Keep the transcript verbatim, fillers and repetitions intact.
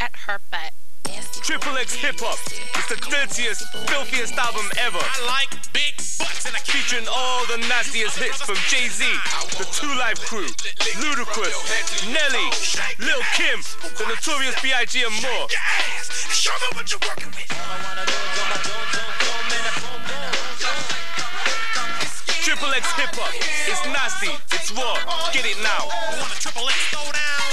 Fat Her Butt. Triple X HipHop. It's the dirtiest, filthiest album ever. I like big butts and I Featuring all the nastiest hits from Jay-Z, the Two Live Crew, Ludacris, Nelly, Lil Kim, the Notorious B I G and more. Show me what you're working with. Triple X HipHop. It's nasty. It's raw. Get it now. Triple X throw down.